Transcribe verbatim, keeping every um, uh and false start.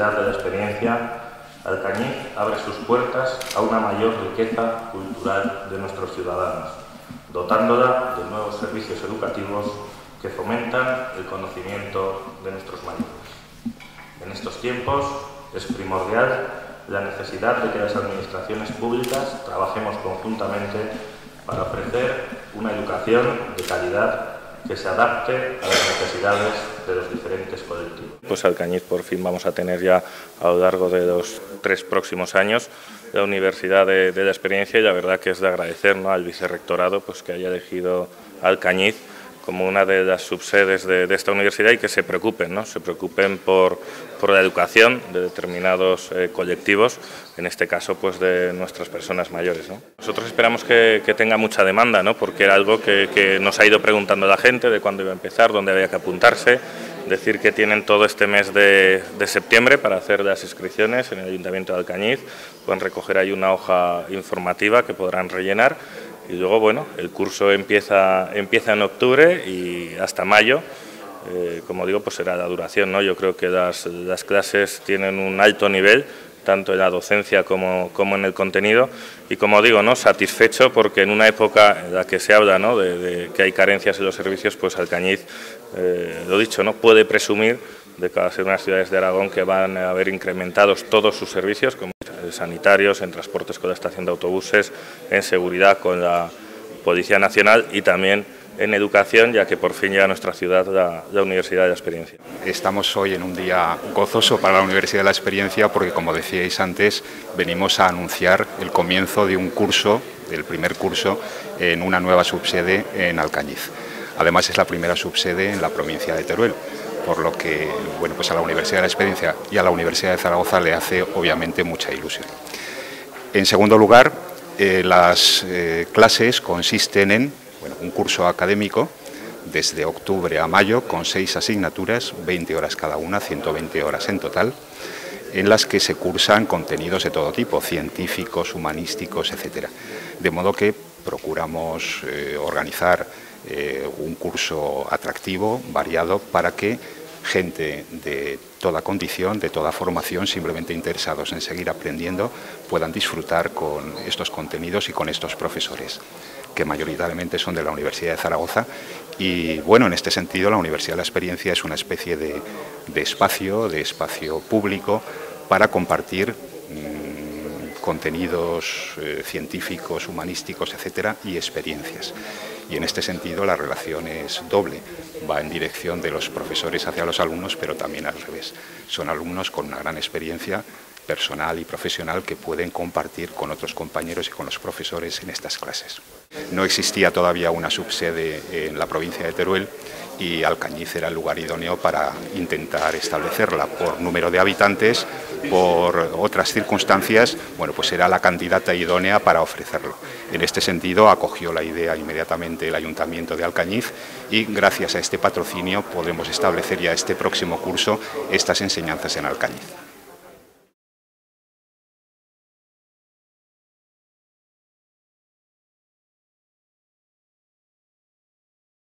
Universidad de la Experiencia, Alcañiz abre sus puertas a una mayor riqueza cultural de nuestros ciudadanos, dotándola de nuevos servicios educativos que fomentan el conocimiento de nuestros mayores. En estos tiempos es primordial la necesidad de que las administraciones públicas trabajemos conjuntamente para ofrecer una educación de calidad que se adapte a las necesidades de los diferentes colectivos. Pues Alcañiz por fin vamos a tener ya a lo largo de los tres próximos años la Universidad de, de la Experiencia, y la verdad que es de agradecer, ¿no?, al vicerrectorado pues que haya elegido Alcañiz como una de las subsedes de, de esta universidad, y que se preocupen, ¿no? se preocupen por, por la educación de determinados eh, colectivos, en este caso pues de nuestras personas mayores, ¿no? Nosotros esperamos que, que tenga mucha demanda, ¿no?, porque era algo que, que nos ha ido preguntando la gente de cuándo iba a empezar, dónde había que apuntarse. Decir que tienen todo este mes de, de septiembre para hacer las inscripciones en el Ayuntamiento de Alcañiz. Pueden recoger ahí una hoja informativa que podrán rellenar. Y luego, bueno, el curso empieza, empieza en octubre y hasta mayo, eh, como digo, pues será la duración, ¿no? Yo creo que las, las clases tienen un alto nivel, tanto en la docencia como, como en el contenido, y como digo, ¿no?, satisfecho porque en una época en la que se habla, ¿no?, de, de que hay carencias en los servicios, pues Alcañiz, eh, lo dicho, ¿no?, puede presumir de que va a ser unas ciudades de Aragón que van a haber incrementados todos sus servicios, como sanitarios, en transportes con la estación de autobuses, en seguridad con la Policía Nacional y también en educación, ya que por fin llega a nuestra ciudad la, la Universidad de la Experiencia. Estamos hoy en un día gozoso para la Universidad de la Experiencia porque, como decíais antes, venimos a anunciar el comienzo de un curso, del primer curso, en una nueva subsede en Alcañiz. Además, es la primera subsede en la provincia de Teruel, por lo que, bueno, pues a la Universidad de la Experiencia y a la Universidad de Zaragoza le hace obviamente mucha ilusión. En segundo lugar, eh, las eh, clases consisten en bueno, un curso académico desde octubre a mayo con seis asignaturas, veinte horas cada una, ciento veinte horas en total, en las que se cursan contenidos de todo tipo, científicos, humanísticos, etcétera. De modo que procuramos eh, organizar Eh, un curso atractivo, variado, para que gente de toda condición, de toda formación, simplemente interesados en seguir aprendiendo, puedan disfrutar con estos contenidos y con estos profesores, que mayoritariamente son de la Universidad de Zaragoza. Y bueno, en este sentido la Universidad de la Experiencia es una especie de, de espacio, de espacio público para compartir mmm, contenidos eh, científicos, humanísticos, etcétera, y experiencias. Y en este sentido la relación es doble, va en dirección de los profesores hacia los alumnos, pero también al revés. Son alumnos con una gran experiencia personal y profesional que pueden compartir con otros compañeros y con los profesores en estas clases. No existía todavía una subsede en la provincia de Teruel y Alcañiz era el lugar idóneo para intentar establecerla. Por número de habitantes, por otras circunstancias, bueno, pues era la candidata idónea para ofrecerlo. En este sentido, acogió la idea inmediatamente el Ayuntamiento de Alcañiz y gracias a este patrocinio podemos establecer ya este próximo curso estas enseñanzas en Alcañiz.